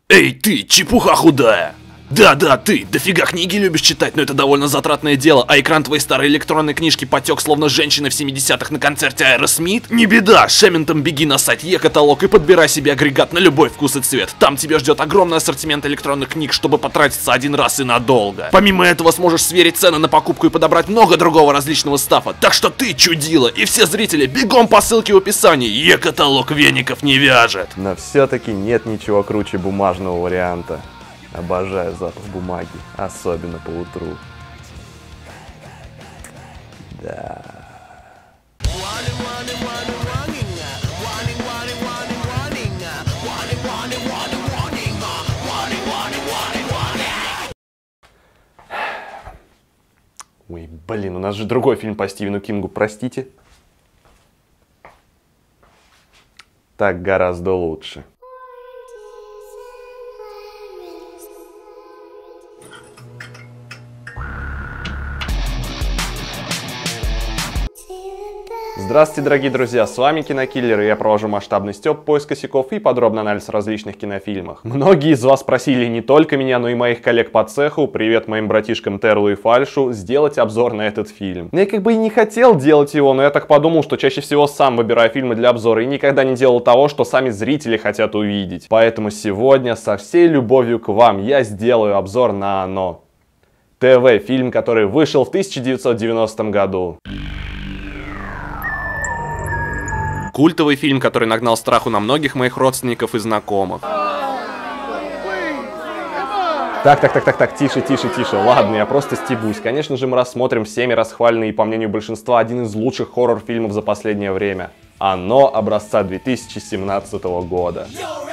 Эй, ты, чепуха худая! Да, ты, дофига книги любишь читать, но это довольно затратное дело, а экран твоей старой электронной книжки потек словно женщина в 70-х на концерте Аэросмит? Не беда, с Шементом беги на сайт Е-каталог и подбирай себе агрегат на любой вкус и цвет. Там тебя ждет огромный ассортимент электронных книг, чтобы потратиться один раз и надолго. Помимо этого сможешь сверить цены на покупку и подобрать много другого различного стафа. Так что ты чудила, и все зрители бегом по ссылке в описании. Е-каталог веников не вяжет. Но все-таки нет ничего круче бумажного варианта. Обожаю запах бумаги, особенно по утру. Да. Ой, блин, у нас же другой фильм по Стивену Кингу, простите. Так гораздо лучше. Здравствуйте, дорогие друзья, с вами Кинокиллер, и я провожу масштабный стёб, поиск косяков и подробный анализ различных кинофильмов. Многие из вас просили не только меня, но и моих коллег по цеху, привет моим братишкам Терлу и Фальшу, сделать обзор на этот фильм. Я как бы и не хотел делать его, но я так подумал, что чаще всего сам выбираю фильмы для обзора и никогда не делал того, что сами зрители хотят увидеть. Поэтому сегодня со всей любовью к вам я сделаю обзор на «Оно». ТВ, фильм, который вышел в 1990 году. Культовый фильм, который нагнал страху на многих моих родственников и знакомых. Так, тише, ладно, я просто стебусь. Конечно же, мы рассмотрим всеми расхваленный и, по мнению большинства, один из лучших хоррор-фильмов за последнее время. «Оно» образца 2017 года.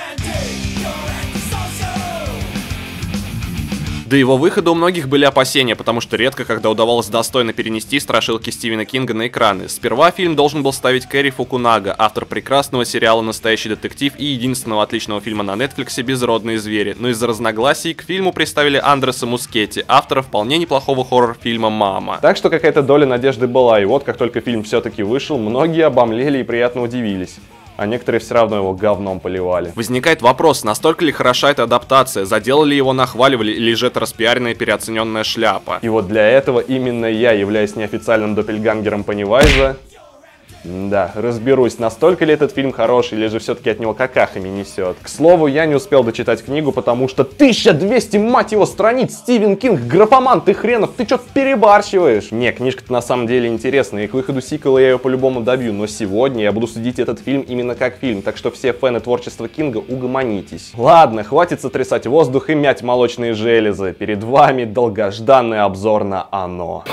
До его выхода у многих были опасения, потому что редко когда удавалось достойно перенести страшилки Стивена Кинга на экраны. Сперва фильм должен был ставить Кэрри Фукунага, автор прекрасного сериала «Настоящий детектив» и единственного отличного фильма на Netflix «Безродные звери», но из-за разногласий к фильму представили Андреса Мускетти, автора вполне неплохого хоррор-фильма «Мама». Так что какая-то доля надежды была, и вот как только фильм все-таки вышел, многие обомлели и приятно удивились. А некоторые все равно его говном поливали. Возникает вопрос, настолько ли хороша эта адаптация, заделали его, нахваливали, или же это распиаренная переоцененная шляпа? И вот для этого именно я, являюсь неофициальным доппельгангером Пеннивайза, да, разберусь, настолько ли этот фильм хороший, или же все-таки от него какахами несет. К слову, я не успел дочитать книгу, потому что 1200, мать его, страниц, Стивен Кинг, графоман, ты хренов, ты что-то перебарщиваешь. Не, книжка-то на самом деле интересная, и к выходу сиквела я ее по-любому добью, но сегодня я буду судить этот фильм именно как фильм, так что все фэны творчества Кинга, угомонитесь. Ладно, хватит сотрясать воздух и мять молочные железы, перед вами долгожданный обзор на «Оно».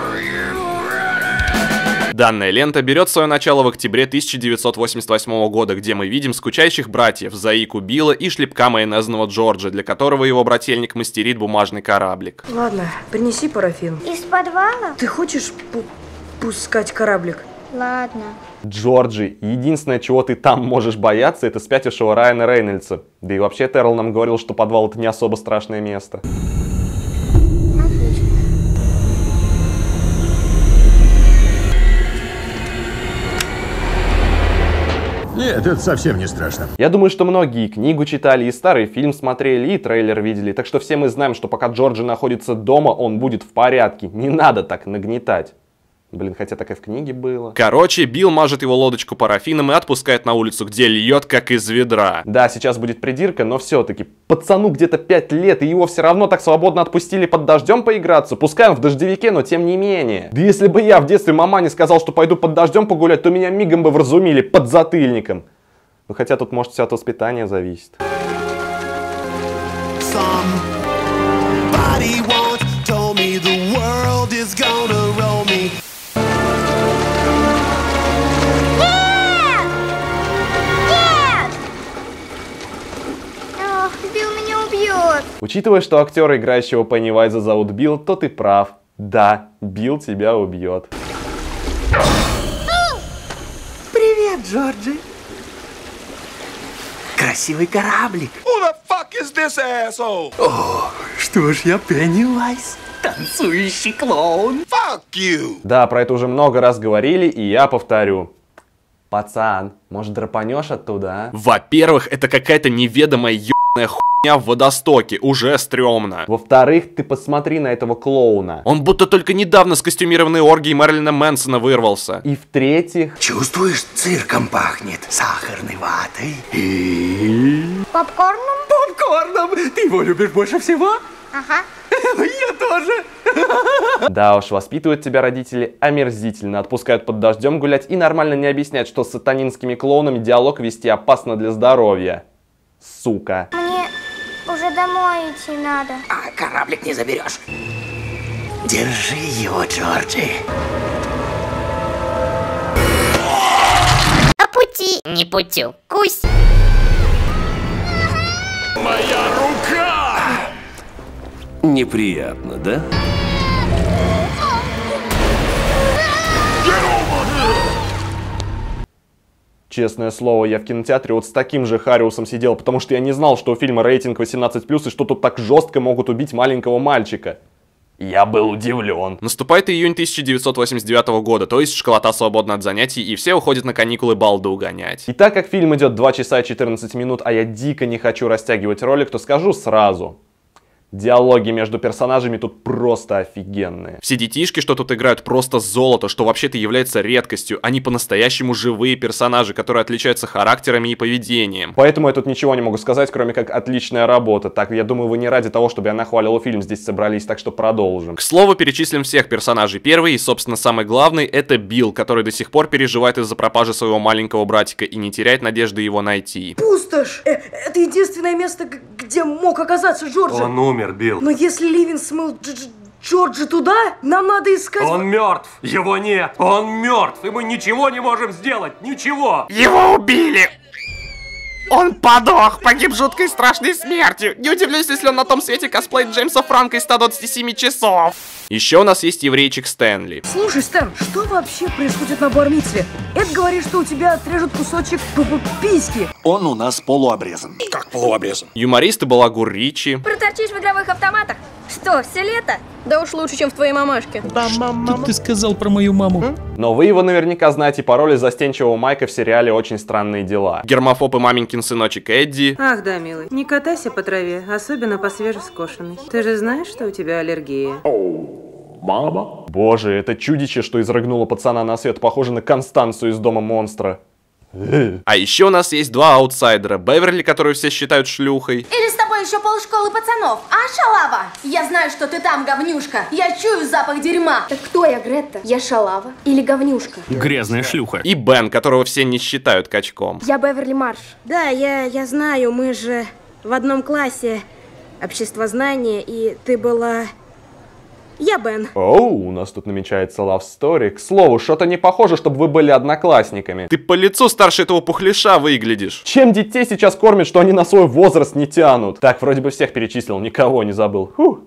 Данная лента берет свое начало в октябре 1988 года, где мы видим скучающих братьев Заику Билла и шлепка майонезного Джорджа, для которого его брательник мастерит бумажный кораблик. Ладно, принеси парафин. Из подвала? Ты хочешь пускать кораблик? Ладно. Джорджи, единственное, чего ты там можешь бояться, это спятившего Райана Рейнольдса. Да и вообще Терл нам говорил, что подвал это не особо страшное место. Нет, это совсем не страшно. Я думаю, что многие и книгу читали, и старый фильм смотрели, и трейлер видели. Так что все мы знаем, что пока Джорджи находится дома, он будет в порядке. Не надо так нагнетать. Блин, хотя так и в книге было. Короче, Билл мажет его лодочку парафином и отпускает на улицу, где льет как из ведра. Да, сейчас будет придирка, но все-таки пацану где-то 5 лет, и его все равно так свободно отпустили под дождем поиграться. Пускай он в дождевике, но тем не менее. Да если бы я в детстве мамане сказал, что пойду под дождем погулять, то меня мигом бы вразумили под затыльником. Ну хотя тут может все от воспитания зависит. Учитывая, что актера, играющего Пеннивайза, зовут Билл, то ты прав. Да, Билл тебя убьет. Привет, Джорджи. Красивый кораблик. Who the fuck is this asshole? О, что ж, я Пеннивайз, танцующий клоун. Fuck you. Да, про это уже много раз говорили, и я повторю. Пацан, может драпанешь оттуда, а? Во-первых, это какая-то неведомая ебаная хуйня, в водостоке, уже стрёмно. Во-вторых, ты посмотри на этого клоуна. Он будто только недавно с костюмированной оргией Мэрилина Мэнсона вырвался. И в-третьих... Чувствуешь, цирком пахнет, сахарной ватой и... Попкорном? Попкорном! Ты его любишь больше всего? Ага. Я тоже! Да уж, воспитывают тебя родители омерзительно, отпускают под дождем гулять и нормально не объясняют, что с сатанинскими клоунами диалог вести опасно для здоровья. Сука. Мне уже домой идти надо. А кораблик не заберешь. Держи его, Джорджи. По пути не путю. Кусь. Неприятно, да? Честное слово, я в кинотеатре вот с таким же Хариусом сидел, потому что я не знал, что у фильма рейтинг 18+, и что тут так жестко могут убить маленького мальчика. Я был удивлен. Наступает июнь 1989 года, то есть школота свободна от занятий, и все уходят на каникулы балду гонять. И так как фильм идет 2 часа и 14 минут, а я дико не хочу растягивать ролик, то скажу сразу. Диалоги между персонажами тут просто офигенные. Все детишки, что тут играют, просто золото, что вообще-то является редкостью. Они по-настоящему живые персонажи, которые отличаются характерами и поведением. Поэтому я тут ничего не могу сказать, кроме как отличная работа. Так, я думаю, вы не ради того, чтобы я нахвалил фильм здесь собрались, так что продолжим. К слову, перечислим всех персонажей. Первый и, собственно, самый главный — это Билл, который до сих пор переживает из-за пропажи своего маленького братика и не теряет надежды его найти. Пустошь! Это единственное место, где мог оказаться Джорджи. Он умер, Билл. Но если Ливин смыл Джорджи туда, нам надо искать... Он мертв. Его нет. Он мертв. И мы ничего не можем сделать. Ничего. Его убили! Он подох, погиб жуткой страшной смертью. Не удивлюсь, если он на том свете косплеит Джеймса Франка из 127 часов. Еще у нас есть еврейчик Стэнли. Слушай, Стэн, что вообще происходит на бар-мицве? Эд говорит, что у тебя отрежут кусочек письки. Он у нас полуобрезан. Как полуобрезан? Юморист и балагур Ричи. Проторчишь в игровых автоматах? Что, все лето? Да уж лучше, чем в твоей мамашке. Что ты сказал про мою маму? Но вы его наверняка знаете по роли застенчивого Майка в сериале «Очень странные дела». Гермофоб и маменькин сыночек Эдди. Ах да, милый, не катайся по траве, особенно по свежескошенной. Ты же знаешь, что у тебя аллергия? Мама? Боже, это чудище, что изрыгнуло пацана на свет, похоже на Констанцию из Дома монстра. А еще у нас есть два аутсайдера. Беверли, которую все считают шлюхой. Или с тобой еще полшколы пацанов, а, шалава? Я знаю, что ты там, говнюшка. Я чую запах дерьма. Так кто я, Гретта? Я шалава или говнюшка? Грязная шлюха. И Бен, которого все не считают качком. Я Беверли Марш. Да, я знаю, мы же в одном классе обществознания, и ты была... Я Бен. Оу, у нас тут намечается love story. К слову, что-то не похоже, чтобы вы были одноклассниками. Ты по лицу старше этого пухляша выглядишь. Чем детей сейчас кормят, что они на свой возраст не тянут? Так, вроде бы всех перечислил, никого не забыл. Фух.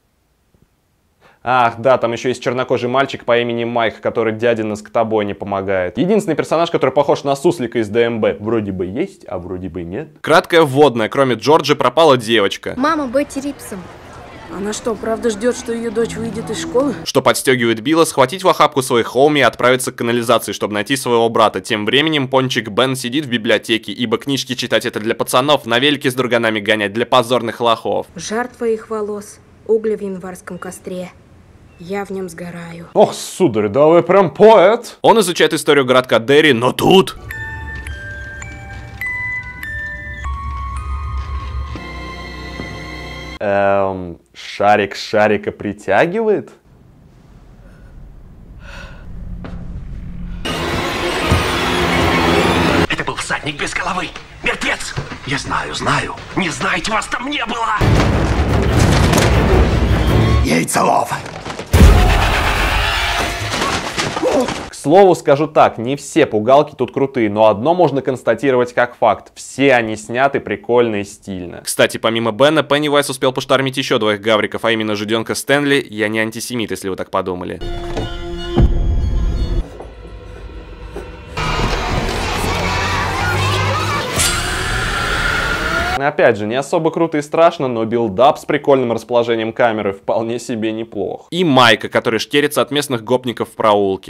Ах, да, там еще есть чернокожий мальчик по имени Майк, который дяде на скотобойне помогает. Единственный персонаж, который похож на суслика из ДМБ. Вроде бы есть, а вроде бы нет. Краткая вводная. Кроме Джорджи пропала девочка. Мама Бетти Рипсон. Она что, правда ждет, что ее дочь выйдет из школы? Что подстегивает Билла схватить в охапку своих хоуми и отправиться к канализации, чтобы найти своего брата. Тем временем пончик Бен сидит в библиотеке, ибо книжки читать это для пацанов, на велике с друганами гонять для позорных лохов. Жар твоих волос, угли в январском костре. Я в нем сгораю. Ох, сударь, да вы прям поэт. Он изучает историю городка Дерри, но тут... Шарик шарика притягивает? Это был всадник без головы. Мертвец. Я знаю. Не знаете, вас там не было. Яйцелов. К слову скажу так, не все пугалки тут крутые, но одно можно констатировать как факт. Все они сняты прикольно и стильно. Кстати, помимо Бена, Пеннивайз успел поштормить еще двоих гавриков, а именно жиденка Стэнли. Я не антисемит, если вы так подумали. Опять же, не особо круто и страшно, но билдап с прикольным расположением камеры вполне себе неплох. И Майка, который штерится от местных гопников в проулке.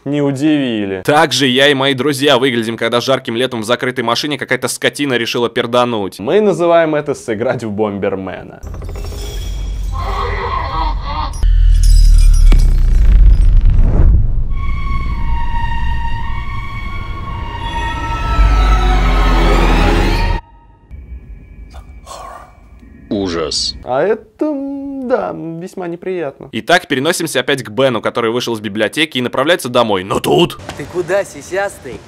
Не удивили. Также я и мои друзья выглядим, когда жарким летом в закрытой машине какая-то скотина решила пердануть. Мы называем это сыграть в Бомбермена. Ужас. А это, да, весьма неприятно. Итак, переносимся опять к Бену, который вышел из библиотеки и направляется домой. Но тут... Ты куда, сисястый?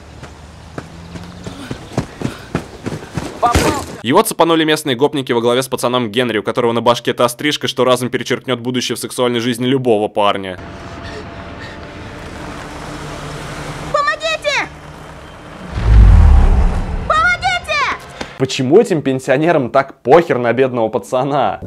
Его цепанули местные гопники во главе с пацаном Генри, у которого на башке та стрижка, что разом перечеркнет будущее в сексуальной жизни любого парня. Почему этим пенсионерам так похер на бедного пацана?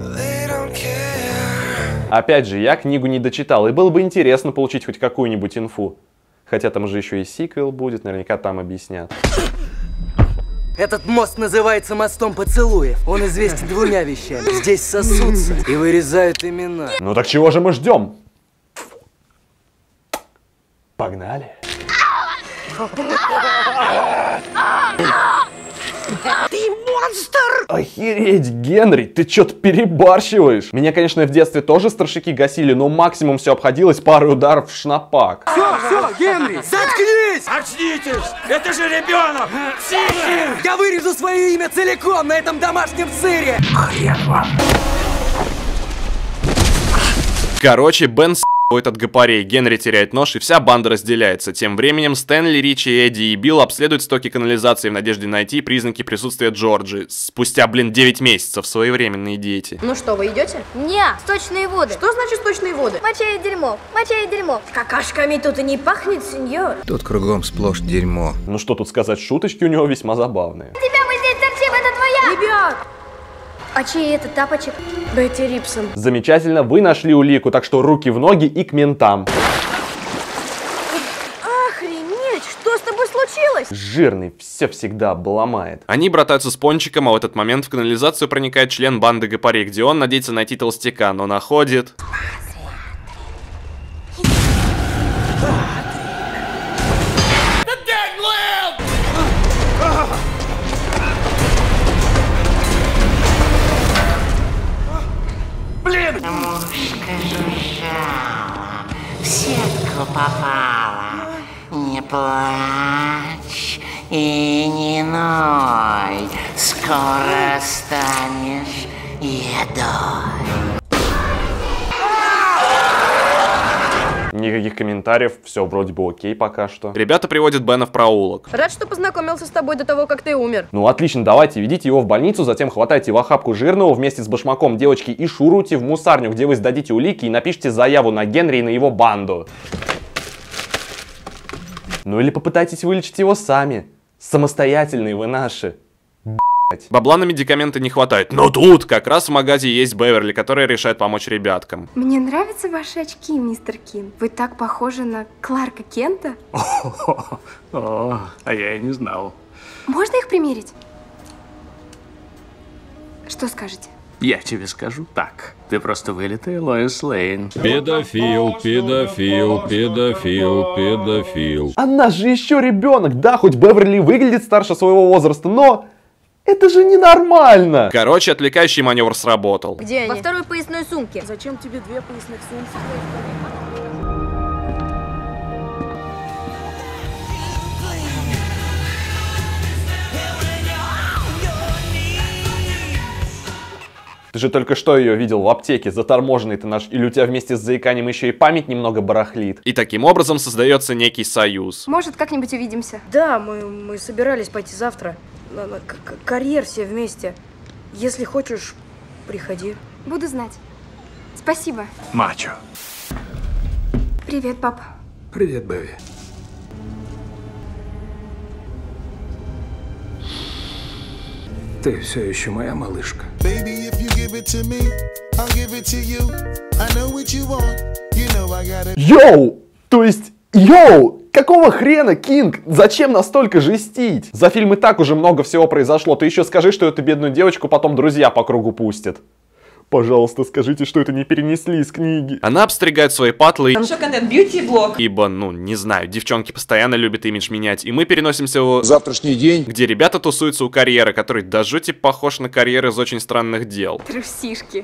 Опять же, я книгу не дочитал, и было бы интересно получить хоть какую-нибудь инфу. Хотя там же еще и сиквел будет, наверняка там объяснят. Этот мост называется мостом поцелуев. Он известен двумя вещами. Здесь сосутся и вырезают имена. Ну так чего же мы ждем? Погнали. Ты монстр! Охереть, Генри, ты что-то перебарщиваешь. Меня, конечно, в детстве тоже старшики гасили, но максимум все обходилось парой ударов в шнапак. Все, Генри, заткнись! Очнитесь! Это же ребенок! Психи! Я вырежу свое имя целиком на этом домашнем сыре! Хрен вам. Короче, Бен с***ет от гопарей, Генри теряет нож и вся банда разделяется. Тем временем Стэнли, Ричи, Эдди и Билл обследуют стоки канализации в надежде найти признаки присутствия Джорджи. Спустя, 9 месяцев, своевременные дети. Ну что, вы идете? Не, сточные воды. Что значит сточные воды? Моча и дерьмо, моча и дерьмо. Какашками тут и не пахнет, сеньор. Тут кругом сплошь дерьмо. Ну что тут сказать, шуточки у него весьма забавные. Тебя мы здесь торчим, это твоя! Ребят! А чей это тапочек? Бетти Рипсон. Замечательно, вы нашли улику, так что руки в ноги и к ментам. Охренеть, что с тобой случилось? Жирный, все всегда обломает. Они братаются с Пончиком, а в этот момент в канализацию проникает член банды гопарей, где он надеется найти толстяка, но находит... Мушка жужжала, в сетку попала. Не плачь и не ной, скоро станешь едой. Никаких комментариев, все вроде бы окей пока что. Ребята приводят Бена в проулок. Рад, что познакомился с тобой до того, как ты умер. Ну отлично, давайте, ведите его в больницу, затем хватайте в охапку жирного вместе с башмаком девочки и шуруйте в мусарню, где вы сдадите улики и напишите заяву на Генри и на его банду. Ну или попытайтесь вылечить его сами. Самостоятельные вы наши. Бабла на медикаменты не хватает, но тут как раз в магазе есть Беверли, которая решает помочь ребяткам. Мне нравятся ваши очки, мистер Кин. Вы так похожи на Кларка Кента. А я и не знал. Можно их примерить? Что скажете? Я тебе скажу так. Ты просто вылитая Лоис Лейн. Педофил, педофил, педофил, педофил. Она же еще ребенок, да, хоть Беверли выглядит старше своего возраста, но... Это же ненормально! Короче, отвлекающий маневр сработал. Где они? Во второй поясной сумке. Зачем тебе две поясных сумки? Ты же только что ее видел в аптеке, заторможенный ты наш, или у тебя вместе с заиканием еще и память немного барахлит. И таким образом создается некий союз. Может, как-нибудь увидимся? Да, мы собирались пойти завтра. На карьер все вместе. Если хочешь, приходи. Буду знать. Спасибо. Мачо. Привет, пап. Привет, Бэви. Ты все еще моя малышка. Йоу! То есть, йоу! Какого хрена, Кинг? Зачем настолько жестить? За фильм и так уже много всего произошло. Ты еще скажи, что эту бедную девочку потом друзья по кругу пустят. Пожалуйста, скажите, что это не перенесли из книги. Она обстригает свои патлы. Что, контент бьюти-блог? Ибо, ну, не знаю, девчонки постоянно любят имидж менять. И мы переносимся в завтрашний день, где ребята тусуются у карьера, который до жути похож на карьер из очень странных дел. Трусишки.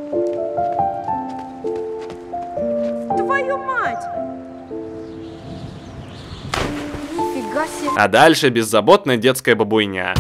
Твою мать! Нифига себе. А дальше беззаботная детская бабуйня.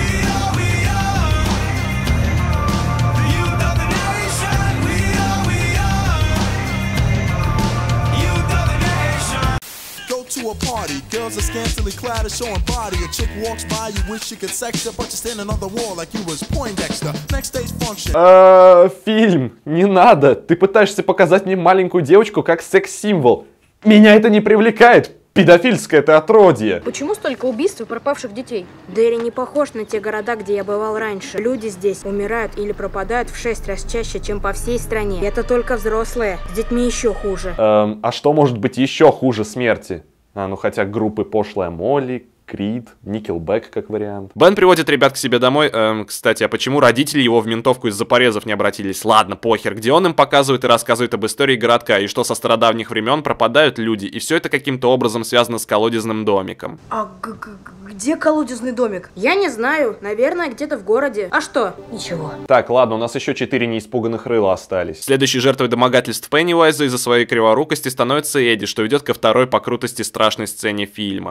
To a party, girls are scantily clad and showing body. A chick walks by, you wish you could sex her, but you're standing on the wall like you was Poindexter. Next day's function. Фильм, не надо. Ты пытаешься показать мне маленькую девочку как секс-символ. Меня это не привлекает. Педофильское это отродье. Почему столько убийств и пропавших детей? Дерри не похож на те города, где я бывал раньше. Люди здесь умирают или пропадают в 6 раз чаще, чем по всей стране. Это только взрослые. С детьми еще хуже. А что может быть еще хуже смерти? Ну хотя группы Пошлая Молли, Крид, Никелбэк как вариант. Бен приводит ребят к себе домой. Кстати, а почему родители его в ментовку из-за порезов не обратились? Ладно, похер. Где он им показывает и рассказывает об истории городка, и что со стародавних времен пропадают люди, и все это каким-то образом связано с колодезным домиком. А где колодезный домик? Я не знаю. Наверное, где-то в городе. А что? Ничего. Так, ладно, у нас еще 4 неиспуганных рыла остались. Следующей жертвой домогательств Пеннивайза из-за своей криворукости становится Эдди, что ведет ко второй по крутости страшной сцене фильма.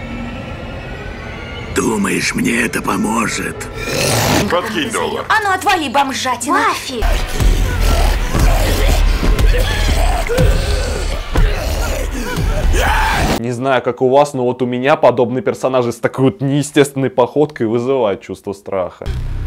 Думаешь, мне это поможет? Подкинь $1. А ну отвали, бомжатина. Мафи. Не знаю, как у вас, но вот у меня подобные персонажи с такой вот неестественной походкой вызывают чувство страха.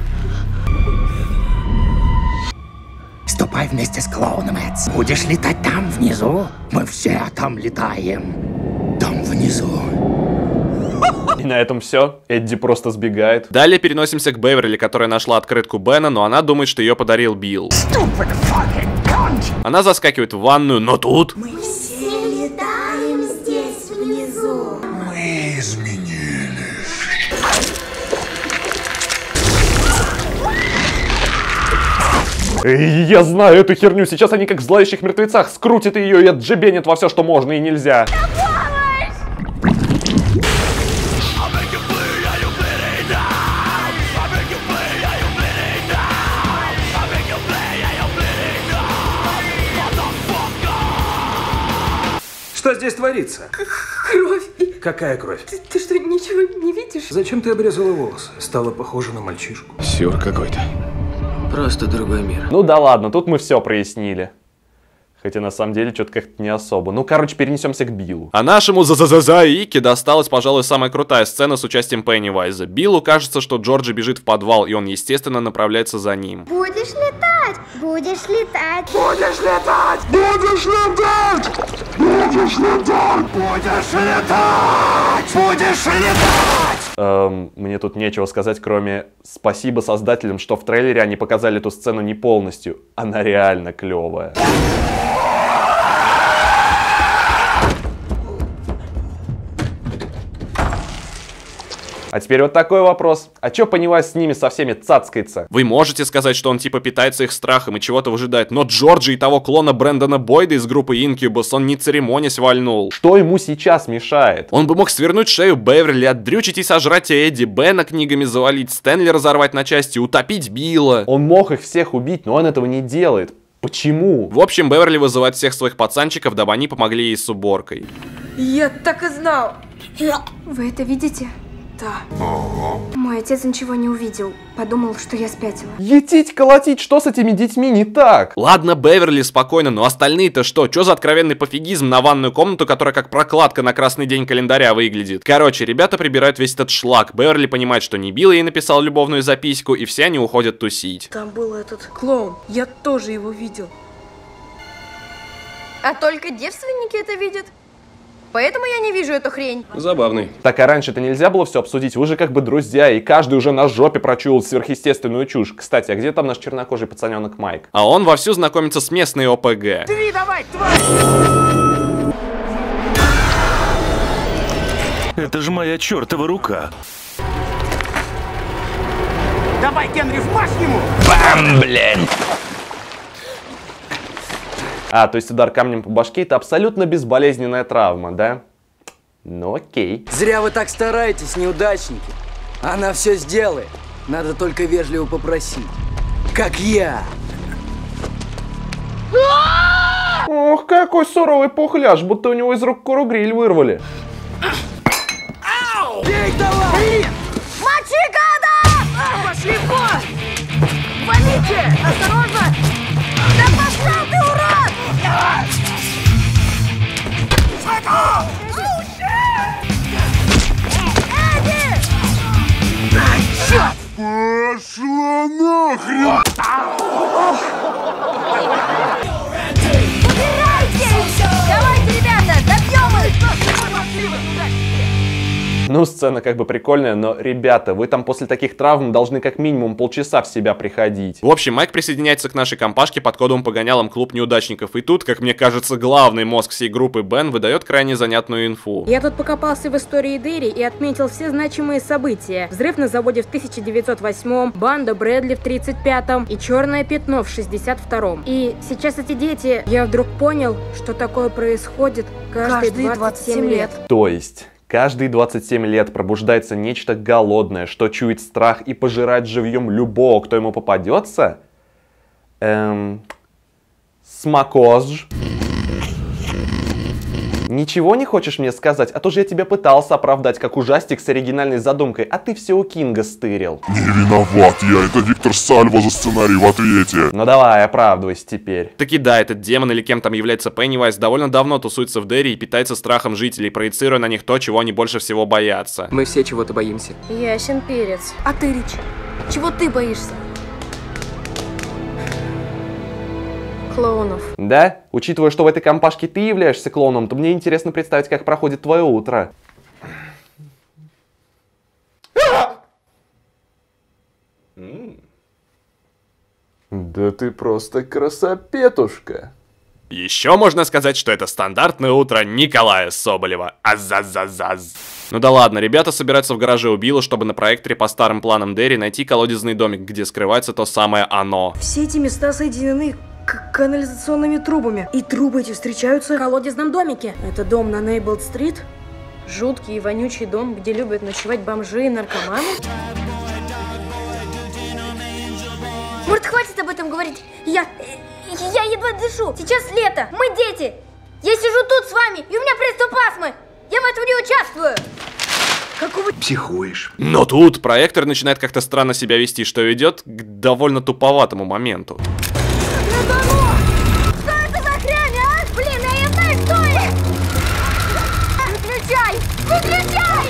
Ступай вместе с клоуном, Эдс. Будешь летать там внизу? Мы все там летаем. Там внизу. И на этом все. Эдди просто сбегает. Далее переносимся к Беверли, которая нашла открытку Бена, но она думает, что ее подарил Билл. Она заскакивает в ванную, но тут... Мы все летаем здесь внизу. Мы изменились. Я знаю эту херню. Сейчас они как в зловещих мертвецах скрутят ее и отжебенят во все, что можно и нельзя. Что здесь творится? Кровь. Какая кровь? Ты что, ничего не видишь? Зачем ты обрезала волосы? Стала похожа на мальчишку. Сюр какой-то. Просто другой мир. Ну да ладно, тут мы все прояснили. Хотя на самом деле что-то как-то не особо. Ну, короче, перенесемся к Биллу. А нашему Заике досталась, пожалуй, самая крутая сцена с участием Пеннивайза. Биллу кажется, что Джорджи бежит в подвал, и он, естественно, направляется за ним. Будешь летать, будешь летать. Будешь летать! Будешь летать! Будешь летать! Будешь летать! Будешь летать! Мне тут нечего сказать, кроме спасибо создателям, что в трейлере они показали эту сцену не полностью. Она реально клевая. А теперь вот такой вопрос. А чё Пеннивайз с ними со всеми цацкается? Вы можете сказать, что он типа питается их страхом и чего-то выжидает, но Джорджи и того клона Брэндона Бойда из группы Incubus он не церемонясь вальнул. Что ему сейчас мешает? Он бы мог свернуть шею Беверли, отдрючить и сожрать Эдди, Бена книгами завалить, Стэнли разорвать на части, утопить Билла. Он мог их всех убить, но он этого не делает. Почему? В общем, Беверли вызывает всех своих пацанчиков, дабы они помогли ей с уборкой. Я так и знал. Вы это видите? Да. Мой отец ничего не увидел. Подумал, что я спятила. Етить, колотить, что с этими детьми не так? Ладно, Беверли, спокойно, но остальные-то что? Чё за откровенный пофигизм на ванную комнату, которая как прокладка на красный день календаря выглядит? Короче, ребята прибирают весь этот шлак. Беверли понимает, что не Билл ей написал любовную записку, и все они уходят тусить. Там был этот клоун. Я тоже его видел. А только девственники это видят? Поэтому я не вижу эту хрень. Забавный. Так, а раньше-то нельзя было все обсудить? Вы же как бы друзья, и каждый уже на жопе прочуял сверхъестественную чушь. Кстати, а где там наш чернокожий пацаненок Майк? А он вовсю знакомится с местной ОПГ. Ты давай, тварь! Это же моя чертова рука. Давай, Генри, вмажь ему! Бам, блин! А, то есть удар камнем по башке — это абсолютно безболезненная травма, да? Ну окей. Зря вы так стараетесь, неудачники. Она все сделает. Надо только вежливо попросить. Как я. Ох, какой суровый пухляж, будто у него из рук куру-гриль вырвали. Бей давай! Мочи, гада! Пошли вон! Валите! Осторожно! Да пошел ты, урод! Эдди! Пошла нахрен! Убирайтесь! Давайте, ребята, добьем их! Ну, сцена как бы прикольная, но, ребята, вы там после таких травм должны как минимум полчаса в себя приходить. В общем, Майк присоединяется к нашей компашке под кодовым погонялом «Клуб неудачников». И тут, как мне кажется, главный мозг всей группы Бен выдает крайне занятную инфу. Я тут покопался в истории Дерри и отметил все значимые события. Взрыв на заводе в 1908-м, банда Брэдли в 35-м и черное пятно в 62-м. И сейчас эти дети... Я вдруг понял, что такое происходит каждые 27 лет. То есть... Каждые 27 лет пробуждается нечто голодное, что чует страх и пожирает живьем любого, кто ему попадется? Смакозж. Ничего не хочешь мне сказать? А то же я тебя пытался оправдать как ужастик с оригинальной задумкой, а ты все у Кинга стырил. Не виноват я, это Виктор Сальво за сценарий в ответе. Ну давай, оправдывайся теперь. Таки да, этот демон или кем там является Пеннивайз довольно давно тусуется в Дерри и питается страхом жителей, проецируя на них то, чего они больше всего боятся. Мы все чего-то боимся. Ясен перец. А ты, Рич, чего ты боишься? Клоунов. Да? Учитывая, что в этой компашке ты являешься клоуном, то мне интересно представить, как проходит твое утро. Да ты просто красопетушка. Еще можно сказать, что это стандартное утро Николая Соболева. Азазазаз. Ну да ладно, ребята собираются в гараже у Билла, чтобы на проекторе по старым планам Дерри найти колодезный домик, где скрывается то самое оно. Все эти места соединены канализационными трубами. И трубы эти встречаются В колодезном домике. Это дом на Нейблд-стрит. Жуткий и вонючий дом, где любят ночевать бомжи и наркоманы. Может, хватит об этом говорить? Я едва дышу. Сейчас лето. Мы дети. Я сижу тут с вами, и у меня приступ астмы. Я в этом не участвую. Какого... Психуешь. Но тут проектор начинает как-то странно себя вести, что ведет к довольно туповатому моменту. Что это за хрень, а? Блин, я не знаю, что это. Выключай! Выключай!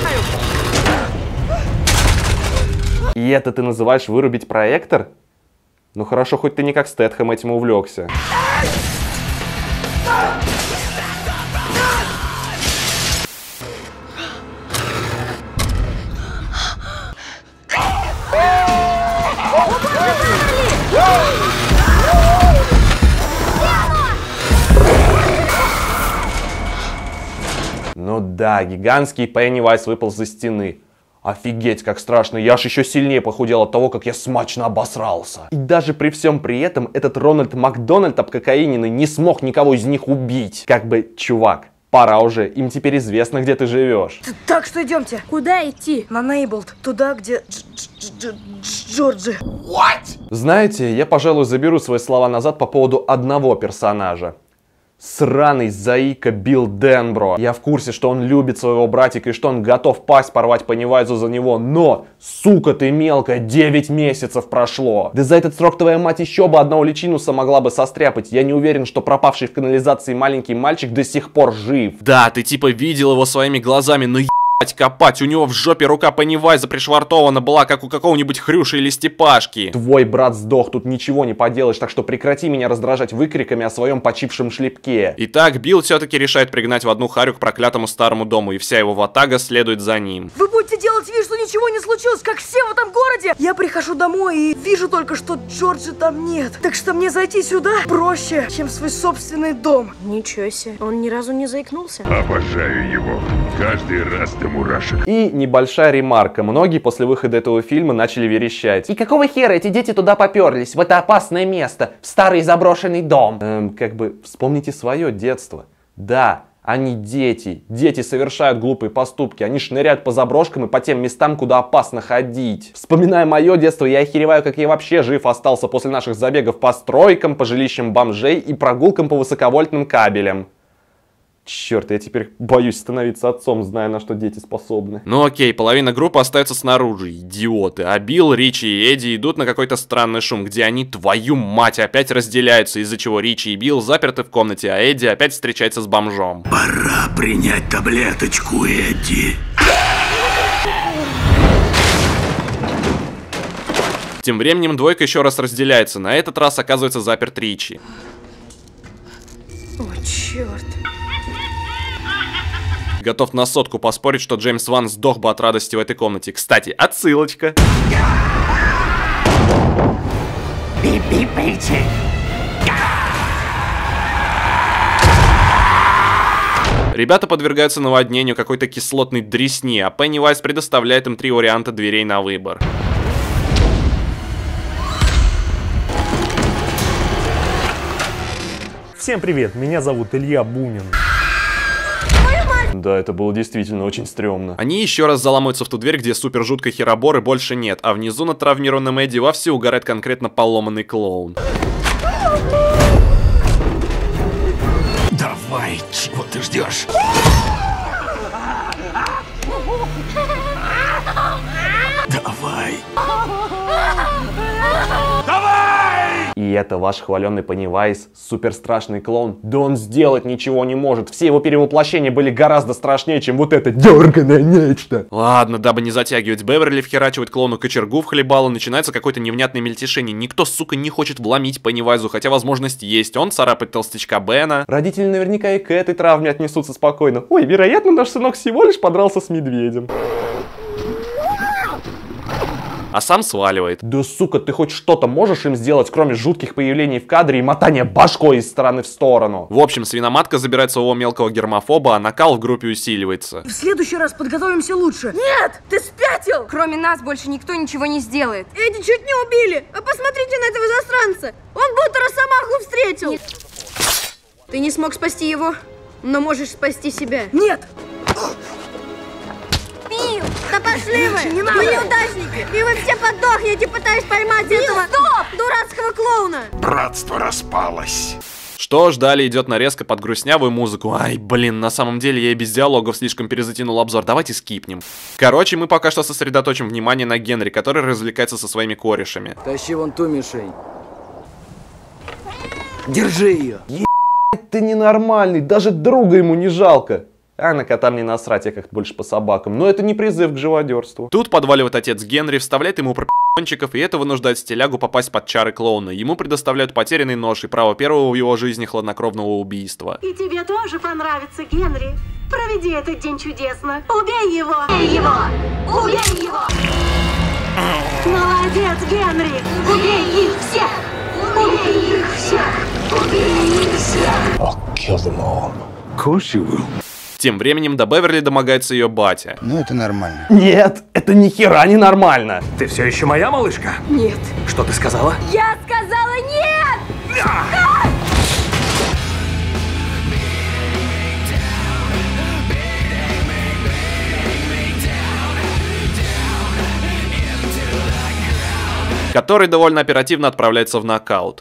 И это ты называешь вырубить проектор? Ну хорошо, хоть ты не как Стэтхэм этим увлекся. Ну да, гигантский Пеннивайз выпал за стены. Офигеть, как страшно, я аж еще сильнее похудел от того, как я смачно обосрался. И даже при всем при этом, этот Рональд Макдональд обкокаиненный не смог никого из них убить. Как бы, чувак, пора уже, им теперь известно, где ты живешь. Так что идемте. Куда идти? На Нейблд. Туда, где Джорджи. Знаете, я, пожалуй, заберу свои слова назад по поводу одного персонажа. Сраный заика Билл Денбро. Я в курсе, что он любит своего братика и что он готов пасть порвать Пеннивайзу за него, но, сука ты мелкая, 9 месяцев прошло. Да за этот срок твоя мать еще бы одного личинуса могла бы состряпать. Я не уверен, что пропавший в канализации маленький мальчик до сих пор жив. Да, ты типа видел его своими глазами, но копать, у него в жопе рука Пеннивайза пришвартована была, как у какого-нибудь Хрюши или Степашки. Твой брат сдох, тут ничего не поделаешь, так что прекрати меня раздражать выкриками о своем почившем шлепке. Итак, Билл все-таки решает пригнать в одну харю к проклятому старому дому, и вся его ватага следует за ним. Вы будете можете делать вид, что ничего не случилось, как все в этом городе? Я прихожу домой и вижу только, что Джорджа там нет. Так что мне зайти сюда проще, чем в свой собственный дом. Ничего себе, он ни разу не заикнулся. Обожаю его. Каждый раз до мурашек. И небольшая ремарка. Многие после выхода этого фильма начали верещать. И какого хера эти дети туда поперлись? В это опасное место. В старый заброшенный дом. Как бы вспомните свое детство. Да, они дети. Дети совершают глупые поступки. Они шныряют по заброшкам и по тем местам, куда опасно ходить. Вспоминая мое детство, я охереваю, как я вообще жив остался после наших забегов по стройкам, по жилищам бомжей и прогулкам по высоковольтным кабелям. Черт, я теперь боюсь становиться отцом, зная, на что дети способны. Ну окей, половина группы остается снаружи, идиоты. А Билл, Ричи и Эдди идут на какой-то странный шум, где они, твою мать, опять разделяются, из-за чего Ричи и Билл заперты в комнате, а Эдди опять встречается с бомжом. Пора принять таблеточку, Эдди. Тем временем двойка еще раз разделяется, на этот раз оказывается заперт Ричи. О, черт. Готов на сотку поспорить, что Джеймс Ван сдох бы от радости в этой комнате. Кстати, отсылочка. Ребята подвергаются наводнению какой-то кислотной дресни, а Пеннивайз предоставляет им 3 варианта дверей на выбор. Всем привет, меня зовут Илья Бунин. Да, это было действительно очень стрёмно. Они еще раз заламываются в ту дверь, где супер жуткой хероборы больше нет, а внизу над травмированным Эдди вовсю угорает конкретно поломанный клоун. Давай, чего ты ждешь? Давай. И это ваш хваленый Пеннивайз, супер страшный клоун. Да он сделать ничего не может. Все его перевоплощения были гораздо страшнее, чем вот это дерганое нечто. Ладно, дабы не затягивать, Беверли вхерачивает клоуну кочергу в хлебало, начинается какое-то невнятное мельтешение. Никто, сука, не хочет вломить Пеннивайзу, хотя возможность есть. Он царапает толстячка Бена. Родители наверняка и к этой травме отнесутся спокойно. Ой, вероятно, наш сынок всего лишь подрался с медведем. А сам сваливает. Да сука, ты хоть что-то можешь им сделать, кроме жутких появлений в кадре и мотания башкой из стороны в сторону? В общем, свиноматка забирает своего мелкого гермофоба, а накал в группе усиливается. В следующий раз подготовимся лучше. Нет, ты спятил! Кроме нас больше никто ничего не сделает. Эдди чуть не убили. А посмотрите на этого засранца. Он будто росомаху встретил. Ты не смог спасти его, но можешь спасти себя. Нет! Билл, да пошли вы! Мы неудачники! И вы все подохнете, пытаясь поймать этого дурацкого клоуна! Братство распалось. Что ж, далее идет нарезка под грустнявую музыку. Ай, блин, на самом деле я и без диалогов слишком перезатянул обзор. Давайте скипнем. Короче, мы пока что сосредоточим внимание на Генри, который развлекается со своими корешами. Тащи вон ту мишень. Держи ее. Ебать, ты ненормальный, даже друга ему не жалко. А на кота мне насрать, я как-то больше по собакам. Но это не призыв к живодерству. Тут подваливает отец Генри, вставляет ему пропи***нчиков, и это вынуждает стилягу попасть под чары клоуна. Ему предоставляют потерянный нож и право первого в его жизни хладнокровного убийства. И тебе тоже понравится, Генри. Проведи этот день чудесно. Убей его! Убей его! Убей его! Молодец, Генри! Убей их всех! Убей их всех! Убей их всех! I'll kill them all. Of course you will. Тем временем до Беверли домогается ее батя. Ну это нормально. Нет, это ни хера не нормально. Ты все еще моя малышка? Нет. Что ты сказала? Я сказала нет! Который довольно оперативно отправляется в нокаут.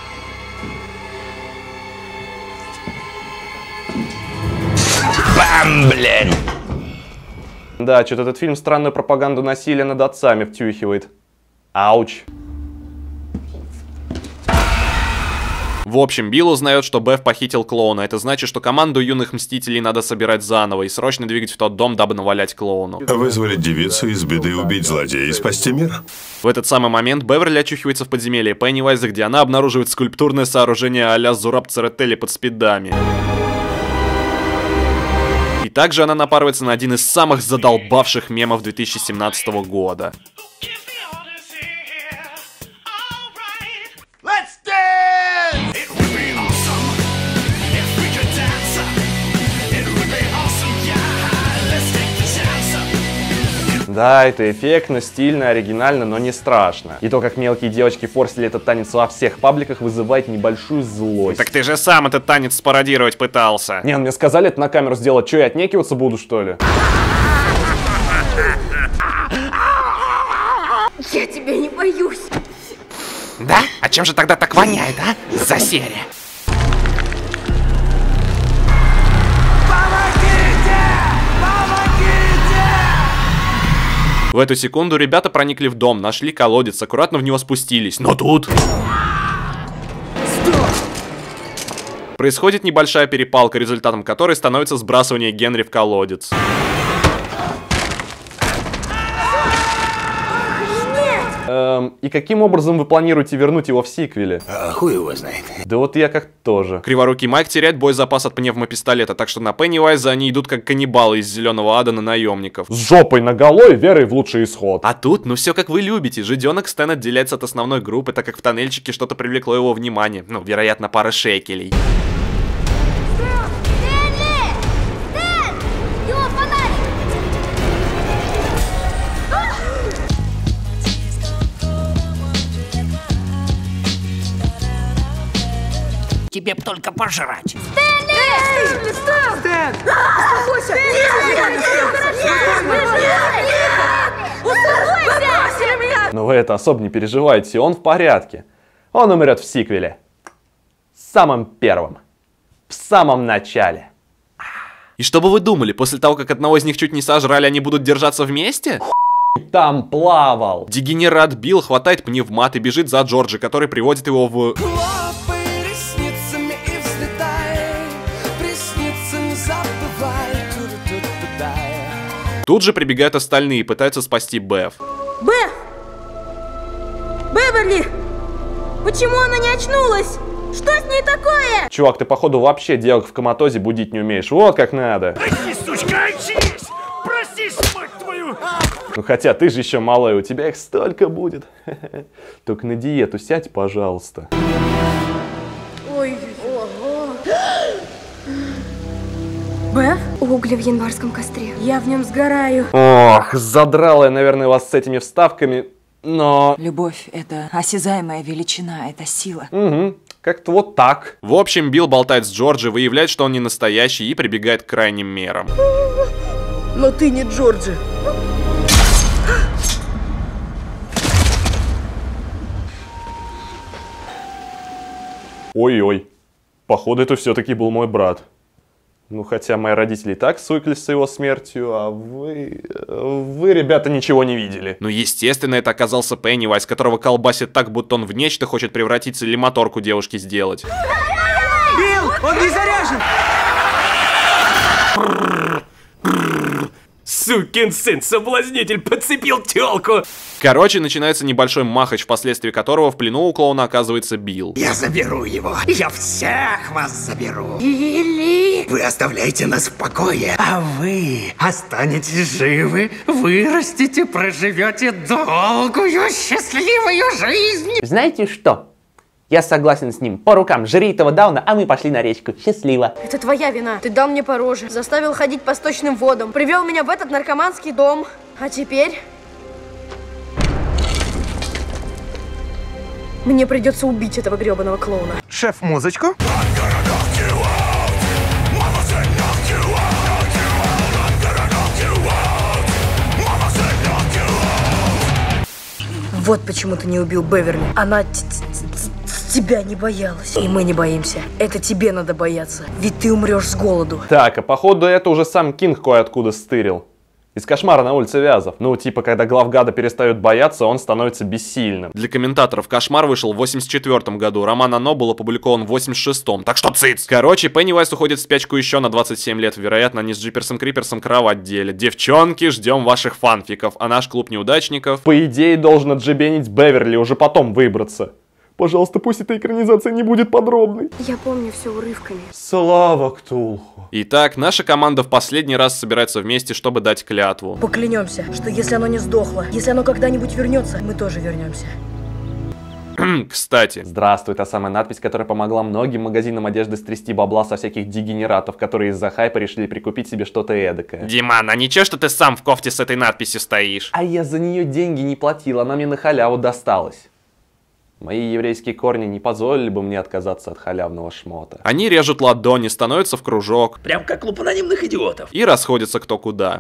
Бам, блин! Да, что-то этот фильм странную пропаганду насилия над отцами втюхивает. Ауч. В общем, Билл узнает, что Беф похитил клоуна. Это значит, что команду юных мстителей надо собирать заново и срочно двигать в тот дом, дабы навалять клоуну. Вызвали девицу из беды, убить злодея и спасти мир. В этот самый момент Беверли очухивается в подземелье Пеннивайза, где она обнаруживает скульптурное сооружение а-ля Зураб Церетели под спидами. И также она напарывается на один из самых задолбавших мемов 2017 года. Да, это эффектно, стильно, оригинально, но не страшно. И то, как мелкие девочки форсили этот танец во всех пабликах, вызывает небольшую злость. Так ты же сам этот танец спародировать пытался. Не, мне сказали это на камеру сделать, что я отнекиваться буду, что ли? Я тебя не боюсь. Да? А чем же тогда так воняет, а? За серия. В эту секунду ребята проникли в дом, нашли колодец, аккуратно в него спустились. Но тут... происходит небольшая перепалка, результатом которой становится сбрасывание Генри в колодец. И каким образом вы планируете вернуть его в сиквеле? Хуй его знает. Да вот я как тоже. Криворукий Майк теряет боезапас от пневмопистолета, так что на Пеннивайза они идут как каннибалы из Зеленого Ада на наемников. С жопой наголо и верой в лучший исход. А тут, ну все как вы любите. Жиденок Стэн отделяется от основной группы, так как в тоннельчике что-то привлекло его внимание. Ну, вероятно, пара шекелей. Тебе б только пожрать. Стэн! Стэн! Успокойся! Но вы это особо не переживайте, он в порядке. Он умрет в сиквеле. Самым первым. В самом начале. И что бы вы думали, после того, как одного из них чуть не сожрали, они будут держаться вместе? Там плавал. Дегенерат Билл хватает пневмат и бежит за Джорджи, который приводит его в... Тут же прибегают остальные и пытаются спасти Беф. Беф! Беверли! Почему она не очнулась? Что с ней такое? Чувак, ты походу вообще девок в коматозе будить не умеешь. Вот как надо. Прости, сучка, очнись! Прости, мать твою! Ну хотя ты же еще малая, у тебя их столько будет. Только на диету сядь, пожалуйста. Ой, ого. Беф? Угли в январском костре. Я в нем сгораю. Ох, задрала я, наверное, вас с этими вставками, но... Любовь — это осязаемая величина, это сила. Угу, как-то вот так. В общем, Билл болтает с Джорджи, выявляет, что он не настоящий и прибегает к крайним мерам. Но ты не Джорджи. Ой-ой, походу это все-таки был мой брат. Ну, хотя мои родители и так свыклись с его смертью, а вы, ребята, ничего не видели. Ну, естественно, это оказался Пеннивайз, которого колбасит так, будто он в нечто хочет превратиться или моторку девушки сделать. Билл, он не заряжен! Сукин сын, соблазнитель, подцепил тёлку! Короче, начинается небольшой махач, впоследствии которого в плену у клоуна оказывается Билл. Я заберу его. Я всех вас заберу. Или вы оставляете нас в покое, а вы останетесь живы, вырастете, проживете долгую, счастливую жизнь. Знаете что? Я согласен с ним. По рукам, жри этого Дауна, а мы пошли на речку. Счастливо. Это твоя вина. Ты дал мне по роже, заставил ходить по сточным водам, привел меня в этот наркоманский дом. А теперь... мне придется убить этого гребаного клоуна. Шеф, музычку? Вот почему ты не убил Беверли. Она тебя не боялась. И мы не боимся. Это тебе надо бояться. Ведь ты умрешь с голоду. Так, а походу это уже сам Кинг кое-откуда стырил. Из «Кошмара на улице Вязов». Ну, типа, когда главгада перестает бояться, он становится бессильным. Для комментаторов «Кошмар» вышел в 84 году, роман «Оно» был опубликован в 86-м, так что циц! Короче, Пеннивайз уходит в спячку еще на 27 лет, вероятно, они с Джиперсом Криперсом кровать делят. Девчонки, ждем ваших фанфиков, а наш клуб неудачников... По идее, должен отжебенить Беверли, уже потом выбраться. Пожалуйста, пусть эта экранизация не будет подробной. Я помню все урывками. Слава Ктулху. Итак, наша команда в последний раз собирается вместе, чтобы дать клятву. Поклянемся, что если оно не сдохло, если оно когда-нибудь вернется, мы тоже вернемся. Кстати. Здравствуй, та самая надпись, которая помогла многим магазинам одежды стрясти бабла со всяких дегенератов, которые из-за хайпа решили прикупить себе что-то эдакое. Диман, а ничего, что ты сам в кофте с этой надписью стоишь? А я за нее деньги не платил, она мне на халяву досталась. Мои еврейские корни не позволили бы мне отказаться от халявного шмота. Они режут ладони, становятся в кружок. Прям как клуб анонимных идиотов. И расходятся кто куда.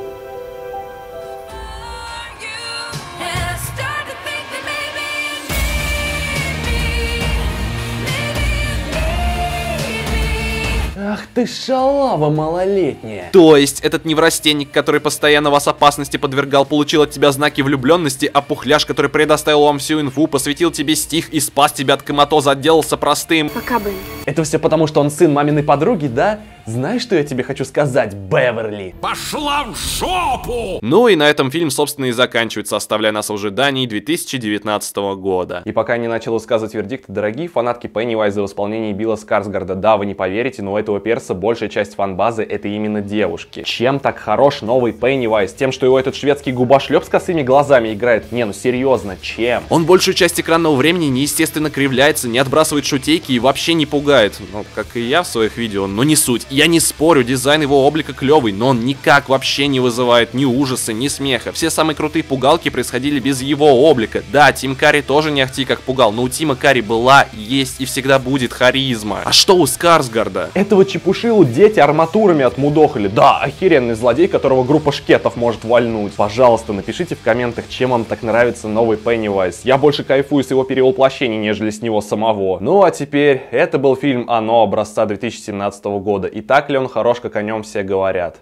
Ах ты шалава малолетняя. То есть, этот неврастенник, который постоянно вас опасности подвергал, получил от тебя знаки влюбленности, а пухляж, который предоставил вам всю инфу, посвятил тебе стих и спас тебя от коматоза, отделался простым. Пока, Бен. Это все потому, что он сын маминой подруги, да? Знаешь, что я тебе хочу сказать, Беверли? Пошла в жопу! Ну и на этом фильм, собственно, и заканчивается, оставляя нас в ожидании 2019 года. И пока не начал высказывать вердикт, дорогие фанатки Пеннивайза в исполнении Билла Скарсгарда, да, вы не поверите, но у этого перса большая часть фан-базы это именно девушки. Чем так хорош новый Пеннивайз? Тем, что его этот шведский губошлеп с косыми глазами играет? Не, ну серьезно, чем? Он большую часть экранного времени неестественно кривляется, не отбрасывает шутейки и вообще не пугает. Ну, как и я в своих видео, но не суть. Я не спорю, дизайн его облика клевый, но он никак вообще не вызывает ни ужаса, ни смеха. Все самые крутые пугалки происходили без его облика. Да, Тим Карри тоже не ахти как пугал, но у Тима Карри была, есть и всегда будет харизма. А что у Скарсгарда? Этого чепушилу дети арматурами отмудохали. Да, охеренный злодей, которого группа шкетов может вальнуть. Пожалуйста, напишите в комментах, чем вам так нравится новый Пеннивайз. Я больше кайфую с его перевоплощений, нежели с него самого. Ну а теперь, это был фильм «Оно» образца 2017 года. И так ли он хорош, как о нем все говорят?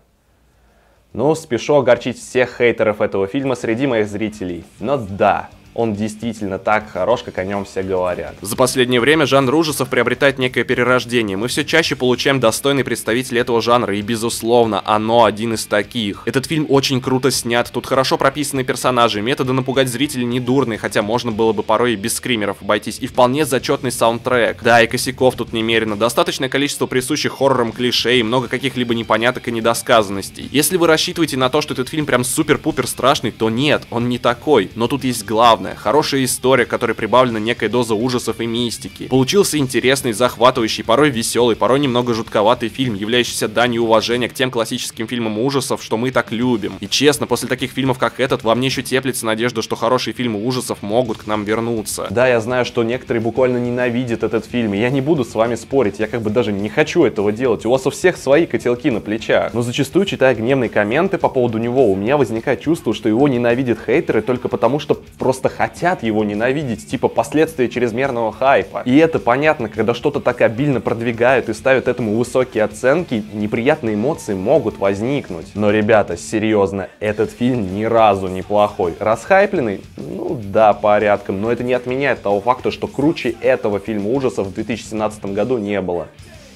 Ну, спешу огорчить всех хейтеров этого фильма среди моих зрителей. Но да, он действительно так хорош, как о нем все говорят. За последнее время жанр ужасов приобретает некое перерождение. Мы все чаще получаем достойный представитель этого жанра, и безусловно, «Оно» один из таких. Этот фильм очень круто снят, тут хорошо прописаны персонажи, методы напугать зрителей недурные, хотя можно было бы порой и без скримеров обойтись, и вполне зачетный саундтрек. Да, и косяков тут немерено, достаточное количество присущих хоррорам клише и много каких-либо непоняток и недосказанностей. Если вы рассчитываете на то, что этот фильм прям супер-пупер страшный, то нет, он не такой, но тут есть главное. Хорошая история, которой прибавлена некая доза ужасов и мистики. Получился интересный, захватывающий, порой веселый, порой немного жутковатый фильм, являющийся данью уважения к тем классическим фильмам ужасов, что мы так любим. И честно, после таких фильмов, как этот, во мне еще теплится надежда, что хорошие фильмы ужасов могут к нам вернуться. Да, я знаю, что некоторые буквально ненавидят этот фильм, и я не буду с вами спорить, я как бы даже не хочу этого делать. У вас у всех свои котелки на плечах. Но зачастую, читая гневные комменты по поводу него, у меня возникает чувство, что его ненавидят хейтеры только потому, что просто хотят его ненавидеть, типа последствия чрезмерного хайпа. И это понятно, когда что-то так обильно продвигают и ставят этому высокие оценки, неприятные эмоции могут возникнуть. Но, ребята, серьезно, этот фильм ни разу не плохой. Расхайпленный? Ну да, порядком, но это не отменяет того факта, что круче этого фильма ужасов в 2017 году не было.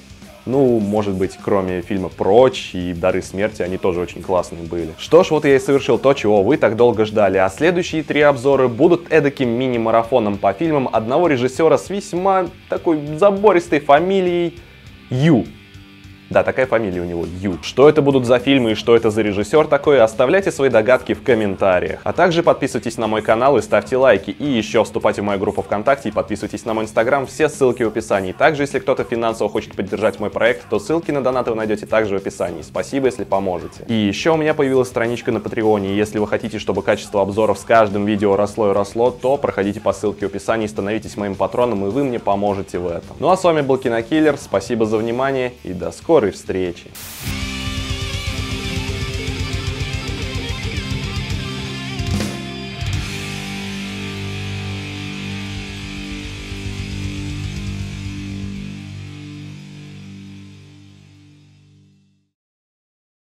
Ну, может быть, кроме фильма «Прочь» и «Дары смерти», они тоже очень классные были. Что ж, вот я и совершил то, чего вы так долго ждали. А следующие 3 обзора будут эдаким мини-марафоном по фильмам одного режиссера с весьма такой забористой фамилией Ю. Да, такая фамилия у него, Ю. Что это будут за фильмы и что это за режиссер такой, оставляйте свои догадки в комментариях. А также подписывайтесь на мой канал и ставьте лайки. И еще вступайте в мою группу ВКонтакте и подписывайтесь на мой инстаграм, все ссылки в описании. Также, если кто-то финансово хочет поддержать мой проект, то ссылки на донаты вы найдете также в описании. Спасибо, если поможете. И еще у меня появилась страничка на Патреоне, и если вы хотите, чтобы качество обзоров с каждым видео росло и росло, то проходите по ссылке в описании, становитесь моим патроном, и вы мне поможете в этом. Ну а с вами был Кинокиллер, спасибо за внимание и до скорой встречи.